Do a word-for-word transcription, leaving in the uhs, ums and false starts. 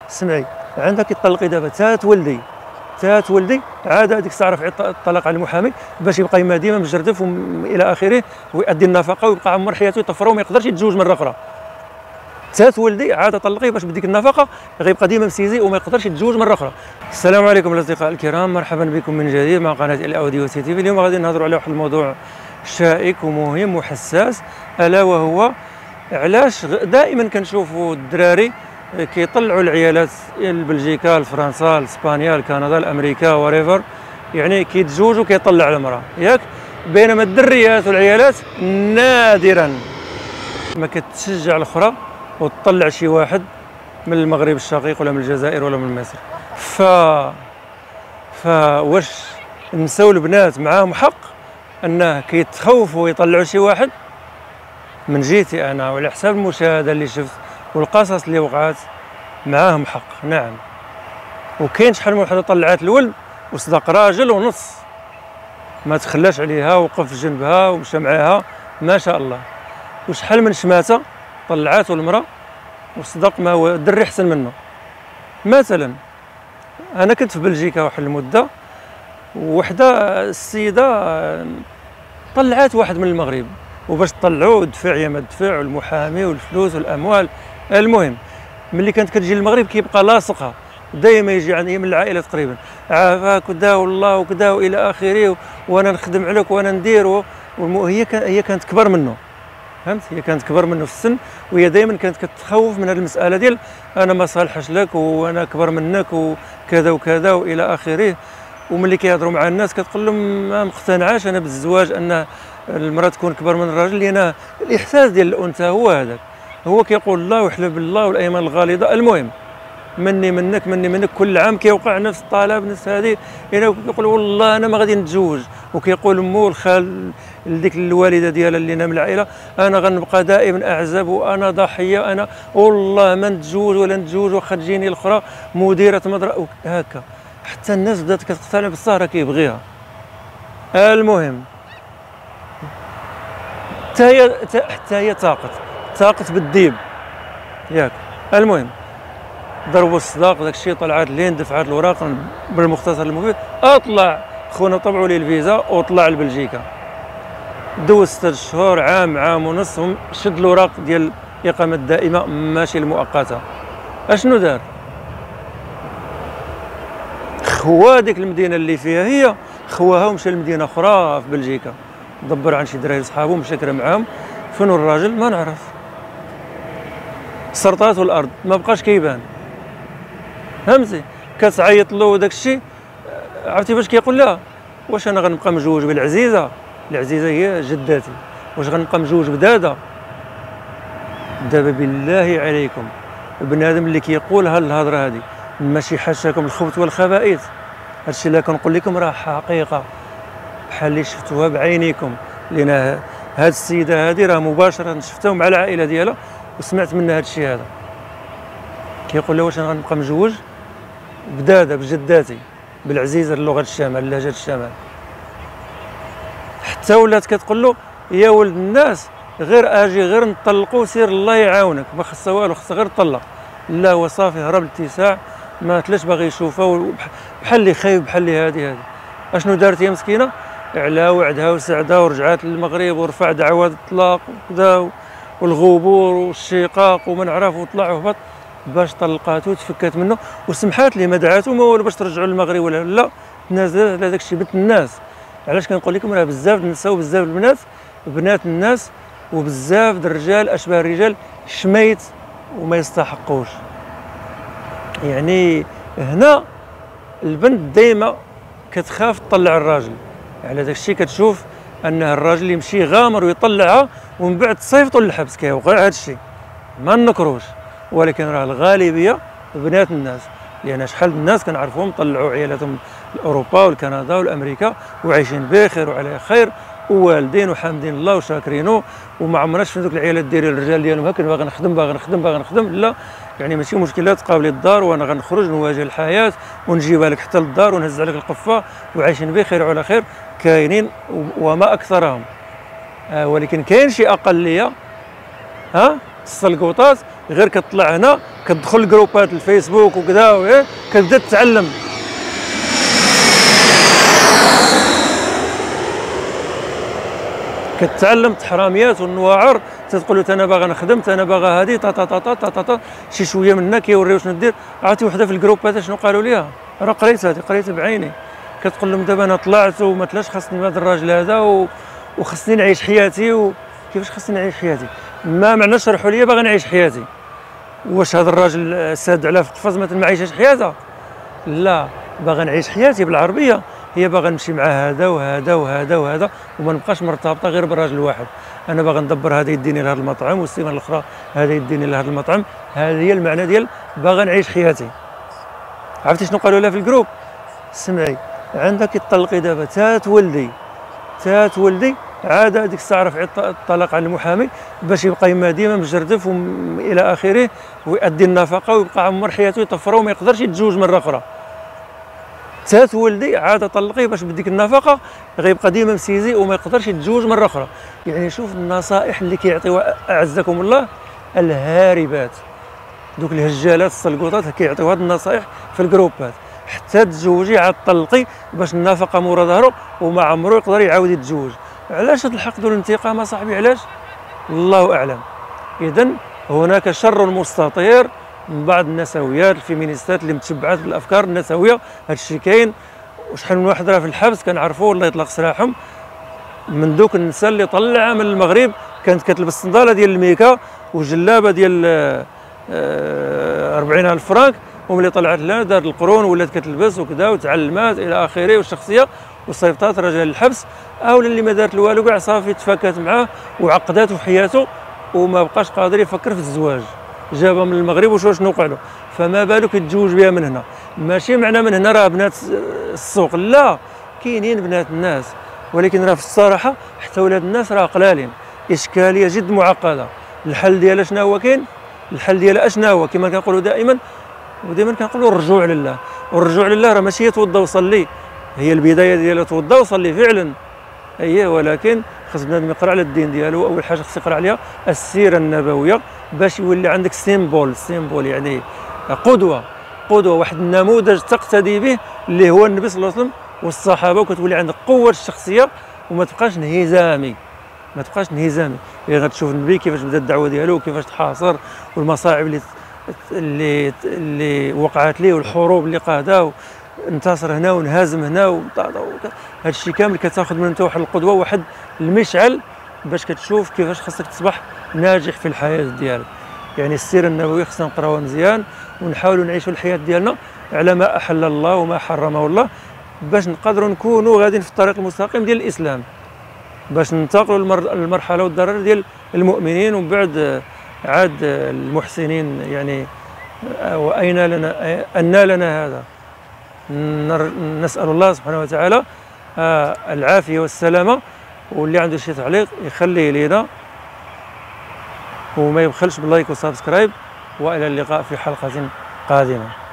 سمعي، عندك يطلقي دابا تا تولدي تا تولدي عاد هذيك الساعه رفعي الطلاق على المحامي باش يبقى يما ديما مجردف الى اخره ويؤدي النفقه ويبقى عمر حياته يطفروا وما يقدرش يتزوج مره اخرى. تا تولدي عاد طلقيه باش بديك النفقه غيبقى ديما مسيزي وما يقدرش يتزوج مره اخرى. السلام عليكم الاصدقاء الكرام، مرحبا بكم من جديد مع قناه الاوديو سي تي في. اليوم غادي نهضروا على واحد الموضوع شائك ومهم وحساس، الا وهو علاش دائما كنشوفوا الدراري كيطلعوا العيالات لبلجيكا لفرنسا لاسبانيا لكندا لامريكا وريفر، يعني كيتزوجوا كيطلع المراه ياك، بينما الدريات والعيالات نادرا ما كتشجع الاخرى وتطلع شي واحد من المغرب الشقيق ولا من الجزائر ولا من مصر. ف فواش نساو البنات معاهم حق انه كيتخوفوا يطلعوا شي واحد؟ من جهتي انا وعلى حساب المشاهده اللي شفت والقصص اللي وقعت معاهم حق، نعم. وكاين شحال من وحده طلعات الولد وصدق راجل ونص، ما تخلاش عليها وقف جنبها ومشى معاها ما شاء الله. وشحال من شماته طلعات المراه وصدق ما هو الدري احسن منه. مثلا انا كنت في بلجيكا واحد المده، وحده السيده طلعات واحد من المغرب، وباش تطلعوه دفع يا ما دفع والمحامي والفلوس والاموال. المهم ملي كانت كتجي للمغرب كيبقى لاصقها دائما، يجي يعني من العائله تقريبا عافاك ودا والله وكذا والى اخره، وانا نخدم عليك وانا ندير. هي هي كانت كبر منه، فهمت؟ هي كانت كبر منه في السن، وهي دائما كانت كتخوف من هذه المساله ديال انا ما صالحش لك وانا كبر منك وكذا وكذا والى اخره. وملي كيهضروا مع الناس كتقول لهم ما مقتنعاش انا بالزواج ان المراه تكون كبر من الراجل، لان الاحساس ديال الانثى هو هذاك، هو كيقول الله ويحلف بالله والايمان الغالظه. المهم مني منك مني منك كل عام كيوقع نفس الطلب نفس هذه، يعني كيقول والله انا ما غادي نتزوج، وكيقول مو الخال لديك الوالده ديالها اللي من العائله انا غنبقى دائما اعزب وانا ضحيه، انا والله ما نتزوج ولا نتزوج واخا تجيني الاخرى مديره مدرسه هكا. حتى الناس بدات كتقتنع بالسهره كيبغيها. المهم حتى هي حتى هي طاقت طاقت بالديب ياك. المهم ضربوا الصداق داك الشيء، طلعت لين دفعات الوراق بالمختصر المفيد، اطلع خونا طبعوا لي الفيزا وطلع لبلجيكا. دوز ستة شهور عام عام ونص شد الوراق ديال الاقامه الدائمه ماشي المؤقته. اشنو دار؟ خوا ديك المدينه اللي فيها هي خواها ومشى لمدينه اخرى في بلجيكا، دبر عن شي دراري صحابو مشى كرا معاهم. فين الراجل؟ ما نعرف، سرطات الارض ما بقاش كيبان، فهمتي؟ كتعيط له داك الشيء. عرفتي باش كيقول لها؟ واش انا غنبقى مجوج بالعزيزه؟ العزيزه هي جداتي، واش غنبقى مجوج بداده؟ دابا بالله عليكم بنادم اللي كيقول هاد الهضره هادي ماشي حاشاكم الخبث والخبائث، هادشي اللي كنقول لكم راه حقيقه بحال اللي شفتوها بعينيكم، لان هاد السيده هادي راه مباشره شفتها مع العائله ديالها وسمعت منها هادشي هذا. كيقول لها واش انا غنبقى مجوج بداده بجداتي بالعزيزه اللغه الشمال لهجه الشمال؟ حتى ولات كتقول له يا ولد الناس غير اجي غير نطلقوا سير الله يعاونك، ما خصها والو خصها غير تطلق. لا هو صافي هرب الاتساع، ما تلاش باغي يشوفها، بحال اللي خايب بحال اللي هادي هادي. اشنو دارت هي مسكينه؟ على وعدها وسعدها ورجعت للمغرب ورفع دعوى الطلاق وكذا والغبور والشقاق وما نعرف وطلع وهبط باش طلقاتو وتفكات منه وسمحات ليه، ما دعاتو ما والو باش ترجعوا للمغرب ولا لا، تنازلت على داك الشيء. بنت الناس، علاش كنقول لكم راه بزاف النساء وبزاف البنات بنات الناس وبزاف د الرجال اشباه الرجال شميت وما يستحقوش. يعني هنا البنت دايما كتخاف تطلع الراجل، على داك الشيء كتشوف انه الراجل يمشي غامر ويطلعها ومن بعد تصيفطوا للحبس. كيوقع هذا الشيء ما نكروش، ولكن راه الغالبيه بنات الناس، لان شحال الناس كنعرفوهم طلعوا عيالاتهم لاوروبا والكندا والامريكا وعايشين بخير وعلى خير ووالدين وحامدين الله وشاكرينه، وما عمرنا شفنا دوك العيالات دايرين الرجال ديالهم هكا باغي نخدم باغي نخدم باغي نخدم. لا، يعني ماشي مشكله تقابلي الدار وانا غنخرج نواجه الحياه ونجيبها لك حتى للدار ونهز عليك القفه وعايشين بخير وعلى خير. كاينين وما اكثرهم، آه ولكن كاين شي اقليه ها السلقوطات غير كتطلع هنا كتدخل الجروبات الفيسبوك وكذا وإيه كتبدا تتعلم. كتعلم التحراميات والنواعر، تتقول له انا باغا نخدم، انا باغا هادي تا تا تا تا تا تا شي شويه منا كيوريو شنو دير. عرفتي وحده في الجروبات شنو قالوا ليها؟ راه قريت هذه قريتها بعيني، كتقول لهم دابا انا طلعت وما تلاش خاصني هذا الراجل هذا و... وخصني نعيش حياتي. وكيفاش خصني نعيش حياتي؟ ما معنى شرحوا لي باغا نعيش حياتي. واش هذا الراجل ساد على في قفص مثلا ما عايشاش حياته؟ لا، باغا نعيش حياتي بالعربيه، هي باغا نمشي مع هذا وهذا وهذا وهذا وما نبقاش مرتبطه غير براجل واحد. انا باغا ندبر هذا يديني لهذا المطعم والسيمانه الاخرى هذا يديني لهذا المطعم. هذه هي المعنى ديال باغا نعيش حياتي. عرفتي شنو قالوا لها في الجروب؟ سمعي، عندك يطلقي دابا تا تولدي تا تولدي عاد هذيك الساعه رفعي الطلاق على المحامي باش يبقى يما ديما مجردف الى اخره ويؤدي النفقه ويبقى عمر حياته يطفرها وما يقدرش يتزوج مره اخرى. تا تولدي عاد طلقيه باش بديك النفقه غيبقى ديما مسيزي وما يقدرش يتزوج مره اخرى. يعني شوف النصائح اللي كيعطيوها اعزكم الله الهاربات، دوك الهجالات السلقوطات كيعطيو هاد النصائح في الجروبات. حتى تزوجي عاد طلقي باش النفقه مورا ظهرو وما عمرو يقدر يعاود يتزوج. علاش هاد الحقد والانتقام صاحبي؟ علاش؟ الله اعلم. اذا هناك شر مستطير من بعض النسويات الفيمينيستات اللي متشبعات بالافكار النسويه. هذا الشيء كاين، وشحال من واحد راه في الحبس كنعرفوه الله يطلق سراحهم. من دوك النساء اللي طلعها من المغرب كانت كتلبس صنداله ديال الميكا وجلابه ديال أربعين ألف فرانك، وملي طلعت لنا دارت القرون ولات كتلبس وكذا وتعلمات الى اخره والشخصيه وصيفطات رجال الحبس. اولا اللي ما دارت والو كاع صافي تفاكات معاه وعقداته في حياته وما بقاش قادر يفكر في الزواج. جابها من المغرب وشوف شنو وقع له، فما بالك يتزوج بها من هنا. ماشي معنى من هنا راه بنات السوق، لا، كاينين بنات الناس، ولكن راه في الصراحه حتى ولاد الناس راه قلالين. اشكاليه جد معقده. الحل ديالها شنو هو كاين؟ الحل ديالها اشنا هو؟ كما كنقولوا دائما ودائما كنقولوا الرجوع لله. والرجوع لله راه ماشي توضى وصلي، هي البدايه ديالها توضى وصلي فعلا اييه، ولكن خص بنادم يقرا على الدين ديالو. اول حاجه خص يقرا عليها السيره النبويه باش يولي عندك سيمبول. سيمبول يعني قدوه، قدوه، واحد النموذج تقتدي به اللي هو النبي صلى الله عليه وسلم والصحابه، وكتولي عندك قوه الشخصيه وما تبقاش انهزامي. ما تبقاش انهزامي. يعني غتشوف النبي كيفاش بدا الدعوه ديالو وكيفاش تحاصر والمصاعب اللي اللي اللي وقعت ليه والحروب اللي قادها، انتصر هنا وانهزم هنا. هذا الشيء كامل كتاخذ من انت واحد القدوه، واحد المشعل باش كتشوف كيفاش خاصك تصبح ناجح في الحياه ديالك. يعني السيره النبويه خصنا نقراوها مزيان ونحاولوا نعيشوا الحياه ديالنا على ما احل الله وما حرمه الله باش نقدروا نكونوا غاديين في الطريق المستقيم ديال الاسلام، باش ننتقلوا للمرحله والدرجه ديال المؤمنين ومن بعد عاد المحسنين. يعني واين لنا ان لنا هذا؟ نسال الله سبحانه وتعالى العافيه والسلامه. واللي عنده شي تعليق يخليه لينا وما يبخلش باللايك والسبسكرايب. والى اللقاء في حلقه قادمه.